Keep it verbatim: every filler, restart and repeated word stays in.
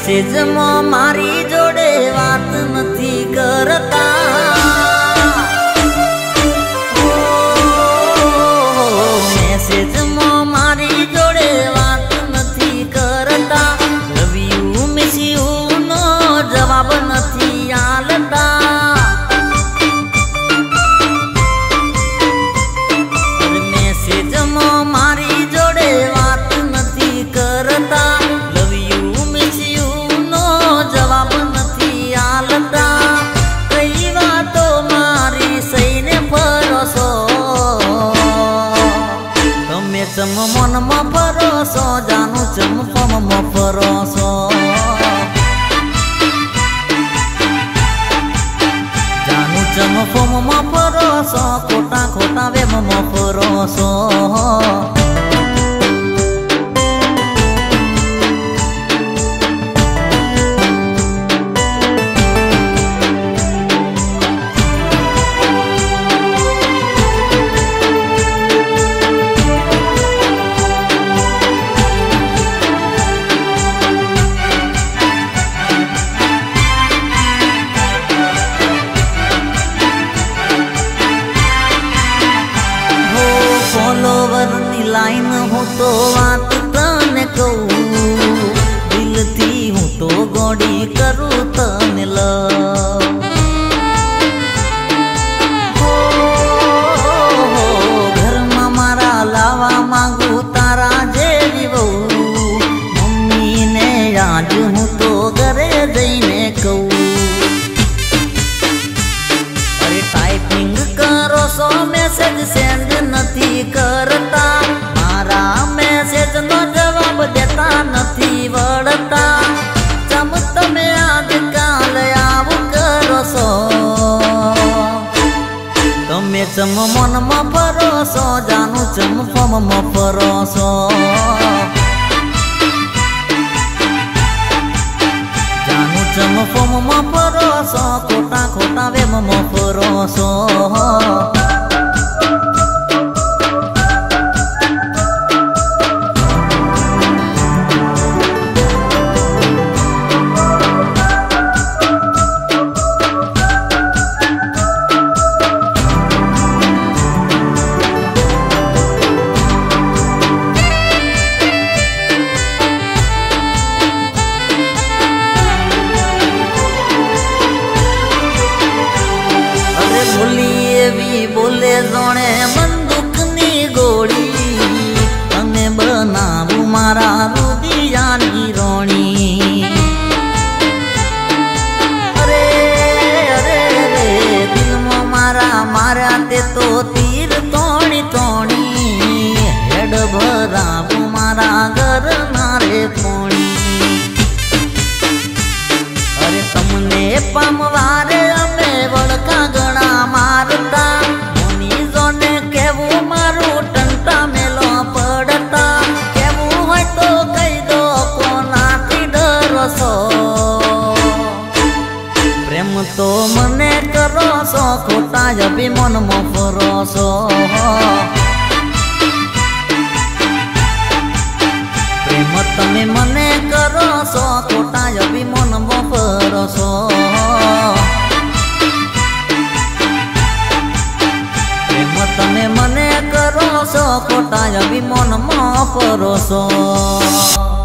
Message માં મારી જોડે વાત નથી કરતા, મેસેજ માં મારી જોડે વાત નથી કરતા, લવ યુ મિસ યુ નો જવાબ નથી આલતા, મેસેજ માં મારી જોડે વાત નથી કરતા, ચમ મનમાં પરોસો જાનું ચમ ફમમાં પરોસો, જાનું ચમ ફમમાં પરોસો, ખોટા ખોટા વેમમાં પરોસો. લાઈન હું તો વાત તને કહું, દિલથી હું તો ગોડી કરું તને લવ, ઘરમાં મારા લાવા માંગુ તારા જેવી વહુ, મમ્મીને આજ હું તો ઘરે જઈને કહું, અરે ટાઈપિંગ કરો છો મેસેજ સેન્ડ નથી કરતા, મારા મેસેજ નો જવાબ દેતા નથી વળતા, ચમ તમે આજકાલ આવું કરો છો, તમે ચમ મનમાં પરોસો જાનું ચમ ફમમાં પરોસો, જાનું ચમ ફમમાં પરોસો, ખોટા ખોટા વેમમાં પરોસો. બોલે જોણે બંદૂકની ગોળી, અને બનાવું મારા રુદિયાની રોણી, અરે અરે રે દિલમાં મારા માર્યા તે તો તીર તોણી તોણી, હેડ ભરાવું મારા ઘરના રે પોણી, અરે તમને પામવારે અમે વળકા ગણા મારતા, મોનીજોને કેવું મારું ટંટા મેલો પડતા, કેવું હોય તો કહી દો કોનાથી ડરો છો, પ્રેમ તો મને કરો છો, ખોટા અભિમાનમાં ફરો છો, પ્રેમ તમે મને કરો છો, ખોટા અભિમાનમાં ફરો છો, તમે મને કરો છો, ખોટા અભિમાનમાં ફરો છો.